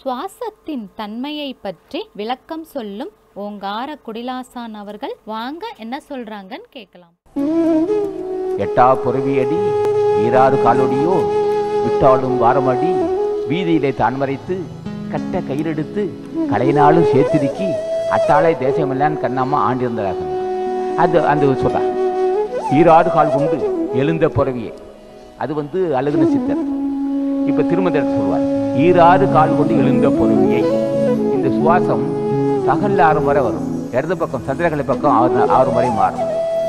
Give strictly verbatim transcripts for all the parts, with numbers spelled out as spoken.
சுவாசத்தின் தன்மையை பற்றி விளக்கம் சொல்லும் ஓங்கார குடிலாசான் அவர்கள் வாங்க என்ன சொல்றாங்கன்னு கேட்கலாம். எட்டா பொறுவியடி ஈராறு காலொடியோ விட்டாலும் வாரமடி வீதியிலே தான் மறைத்து கட்ட கயிறெடுத்து கலைநாளும் சேர்த்திருக்கி அட்டாளை தேசமெல்லாம் கண்ணாம ஆண்டிருந்ததாக அது அந்த சொல்ற ஈராறு கால் கொண்டு எழுந்த பொறவியே அது வந்து அழகுன சித்தர். இப்ப திருமந்திரத்தை சொல்வார் ஈராறு கால் கொண்டு எழுந்த பொறவியை. இந்த சுவாசம் பகல்ல ஆறு முறை வரும், இடது பக்கம் சந்திரகலை பக்கம் ஆறு ஆறு முறை மாறும்.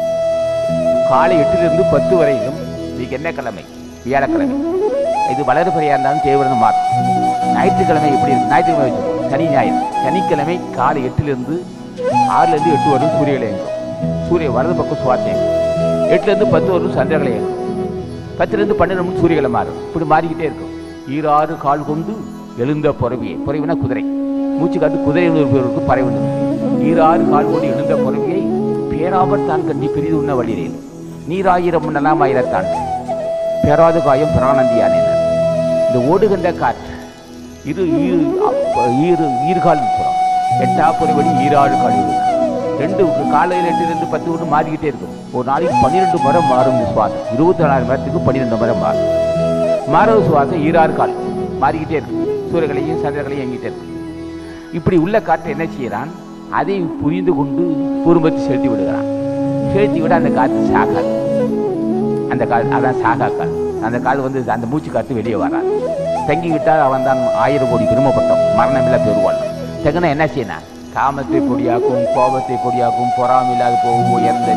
காலை எட்டிலிருந்து பத்து வரையிலும் இன்னைக்கு என்ன கிழமை? வியாழக்கிழமை. இது வளரு பறையா இருந்தாலும் தேவரன்னு மாறும். ஞாயிற்றுக்கிழமை எப்படி இருக்கு? ஞாயிற்றுக்கிழமை வச்சு சனி ஞாயிறு. சனிக்கிழமை காலை எட்டிலிருந்து ஆறுலேருந்து எட்டு வரும் சூரியகளை இயங்கும். சூரிய வலது பக்கம் சுவாசம் இயங்கும். எட்டுலேருந்து பத்து வரும் சந்திரகளை இயங்கும். பத்துலேருந்து பன்னெண்டு சூரியகளை மாறும். இப்படி மாறிக்கிட்டே இருக்கும். ஈராறு கால் கொண்டு எழுந்த பொறவியை. பொறவினா குதிரை. மூச்சு காத்து குதிரை ஒருவருக்கு பறவை. ஈராறு கால் கொண்டு எழுந்த பொறவியை பேராவர் தான் கண்டி பெரிது உண்ண வழியில் நீராயிரம் நலாம் ஆயிரத்தான் பேராது காயம் பிரானந்தியான. இந்த ஓடுகின்ற காற்று இது ஈரு ஈர்கால் புறம் எட்டா பொறிவடி ஈராறு கால் ரெண்டு காலையில் எட்டு ரெண்டு பத்து ஒன்று மாறிக்கிட்டே இருக்கும். ஒரு நாளைக்கு பன்னிரெண்டு முறை மாறும் சுவாசம். இருபத்தி நாலாயிரம் நேரத்துக்கு பன்னிரெண்டு முறை மாறும். மாறவு சுவாசம் ஈராறு கால் மாறிக்கிட்டே இருக்கும். சூரியகளையும் சந்திரகளையும் இயங்கிட்டே இருக்கும். இப்படி உள்ள காற்றை என்ன செய்யறான்? அதை புரிந்து கொண்டு பூர்வத்தை செலுத்தி விடுகிறான். செலுத்தி விட அந்த காற்று சாகாது. அந்த கால் அதான் சாகா கால். அந்த கால் வந்து அந்த மூச்சு காற்று வெளியே வராது. தங்கி விட்டால் அவன் தான் ஆயிரம் கோடி கிருமப்பட்டோம் மரணமில்லா பெறுவாள். தகுன என்ன செய்யணும்? காமத்தை பொடியாக்கும், கோபத்தை பொடியாக்கும், பொறாமில்லாது போகும் உயர்ந்த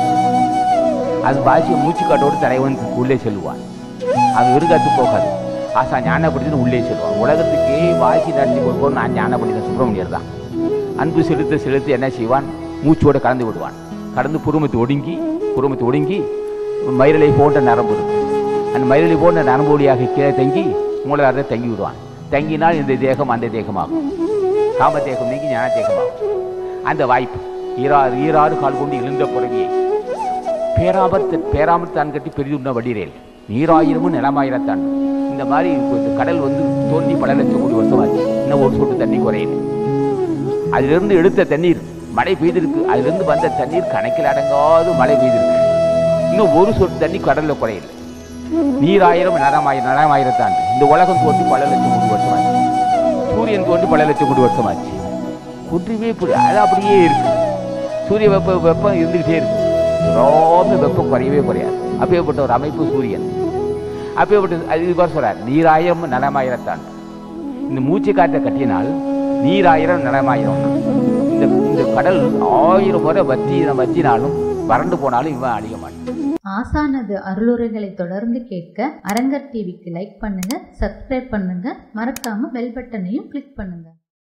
அது பாசிய மூச்சு காட்டோடு தலைவன் உள்ளே செல்வான். அது விருகாத்து போகாது. ஆசா ஞானப்படுத்தின்னு உள்ளே செல்வான். உலகத்துக்கே வாசி நடத்தி கொடுப்போம். நான் ஞானப்படுத்தின சுப்பிரமணியர் தான். அன்பு செலுத்த செலுத்தி என்ன செய்வான்? மூச்சோடு கலந்து விடுவான். கடந்து புருமத்தை ஒடுங்கி புருமத்தை ஒடுங்கி மயிரலை போன்ற நரம்பு இருக்கும். அந்த மயிரலை போன்ற நரம்பு வழியாக கீழே தங்கி மூலாதாரத்தை தங்கி விடுவான். தங்கினால் இந்த தேகம் அந்த தேகமாகும். காம தேகம் நீங்கி ஞான தேகமாகும். அந்த வாய்ப்பு ஈராறு ஈராறு கால் கொண்டு எழுந்த பொறவியை பேராபத்து பேராமத்து தான் கட்டி பெரிதுண்ண வடிரேல் நீராயிரமும் நிலமாயிரத்தான். இந்த மாதிரி இந்த கடல் வந்து தோண்டி பல லட்சம் கோடி வருஷமாச்சு. இன்னும் ஒரு சொட்டு தண்ணி குறையுது. அதிலிருந்து எடுத்த தண்ணீர் மழை பெய்திருக்கு. அதிலிருந்து வந்த தண்ணீர் கணக்கில் அடங்காது மழை பெய்திருக்கு. இன்னும் ஒரு சொட்டு தண்ணி கடல்ல குறையல. நீராயிரம் நலமாயிரம் நலமாயிரத்தாண்டு. இந்த உலகம் தோண்டி பல லட்சம் கோடி வருஷமாச்சு. சூரியன் தோண்டி பல லட்சம் கோடி வருஷமாச்சு. குன்றுமே அது அப்படியே இருக்கு. சூரிய வெப்ப வெப்பம் இருந்துகிட்டே இருக்கு. ரொம்ப வெப்பம் குறையவே குறையாது. அப்பேற்பட்ட ஒரு அமைப்பு சூரியன். அப்பேற்பட்ட அது இதுவாக சொல்றார் நீராயிரம் நலமாயிரத்தான். இந்த மூச்சு காற்றை கட்டினால் நீராயிரம் நலமாயிரம். இந்த இந்த கடல் ஆயிரம் முறை வற்றி வற்றினாலும் வறண்டு போனாலும் இவன் அழிய மாட்டான். ஆசானது அருளுரைகளை தொடர்ந்து கேட்க அரங்கர் டிவிக்கு லைக் பண்ணுங்க, சப்ஸ்கிரைப் பண்ணுங்க, மறக்காம பெல் பட்டனையும் கிளிக் பண்ணுங்க.